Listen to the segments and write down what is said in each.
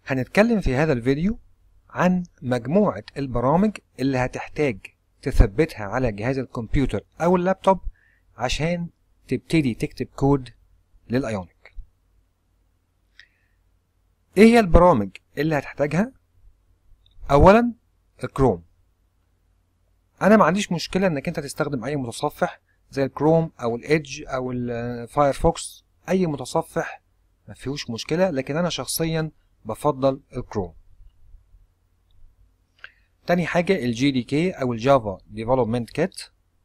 هنتكلم في هذا الفيديو عن مجموعة البرامج اللي هتحتاج تثبتها على جهاز الكمبيوتر أو اللابتوب عشان تبتدي تكتب كود للأيونيك. إيه هي البرامج اللي هتحتاجها؟ أولا الكروم. أنا ما عنديش مشكلة إنك أنت تستخدم أي متصفح زي الكروم أو الإيدج أو الفايرفوكس، أي متصفح ما فيهوش مشكلة، لكن أنا شخصيا بفضل الكروم. تاني حاجة الجي دي كي أو الجافا ديفلوبمنت كيت.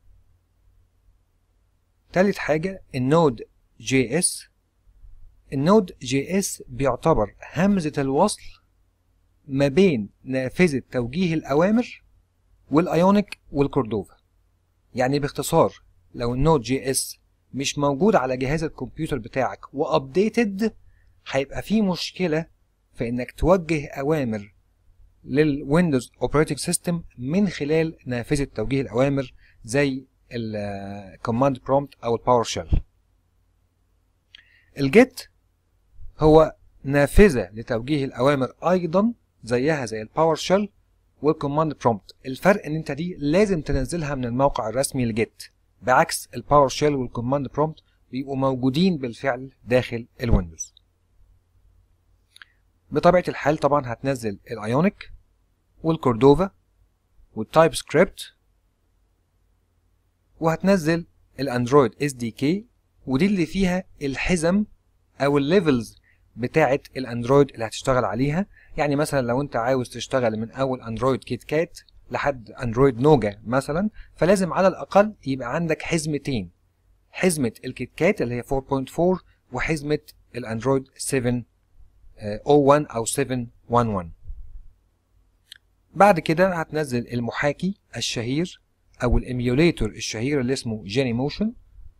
تالت حاجة النود جي اس. النود جي اس بيعتبر همزة الوصل ما بين نافذة توجيه الأوامر والأيونيك والكوردوفا. يعني باختصار لو النود جي اس مش موجود على جهاز الكمبيوتر بتاعك وابديتد، هيبقى فيه مشكلة في انك توجه اوامر للويندوز اوبريتنج سيستم من خلال نافذة توجيه الاوامر زي الكوماند برومبت او الباور شيل. الجيت هو نافذة لتوجيه الاوامر ايضا زيها زي الباور شيل والكوماند برومبت. الفرق ان انت دي لازم تنزلها من الموقع الرسمي لجيت، بعكس الباور شيل والكوماند برومبت بيبقوا موجودين بالفعل داخل الويندوز. بطبيعة الحال طبعا هتنزل الايونيك والكوردوفا والتايب سكريبت، وهتنزل الاندرويد اس دي كي، ودي اللي فيها الحزم او الليفلز بتاعه الاندرويد اللي هتشتغل عليها. يعني مثلا لو انت عاوز تشتغل من اول اندرويد كيت كات لحد اندرويد نوجا مثلا، فلازم على الاقل يبقى عندك حزمتين، حزمه الكيت كات اللي هي 4.4 وحزمه الاندرويد 7.01 او 7.11. بعد كده هتنزل المحاكي الشهير او الاميوليتور الشهير اللي اسمه جيني موشن،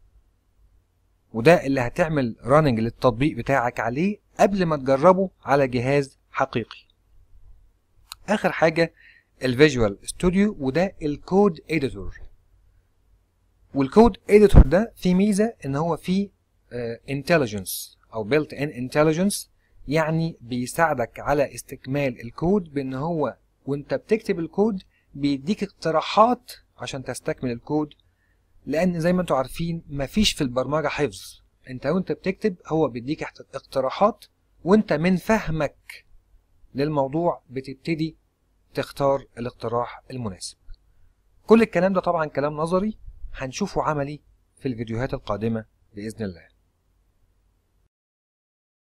وده اللي هتعمل راننج للتطبيق بتاعك عليه قبل ما تجربه على جهاز حقيقي. اخر حاجة الفيجوال ستوديو، وده الكود اديتور. والكود اديتور ده فيه ميزة ان هو فيه انتليجنس او بيلت ان انتليجنس، يعني بيساعدك على استكمال الكود بان هو وانت بتكتب الكود بيديك اقتراحات عشان تستكمل الكود، لان زي ما انتم عارفين مفيش في البرمجة حفظ. انت وانت بتكتب هو بيديك اقتراحات، وانت من فهمك للموضوع بتبتدي تختار الاقتراح المناسب. كل الكلام ده طبعا كلام نظري، هنشوفه عملي في الفيديوهات القادمة بإذن الله.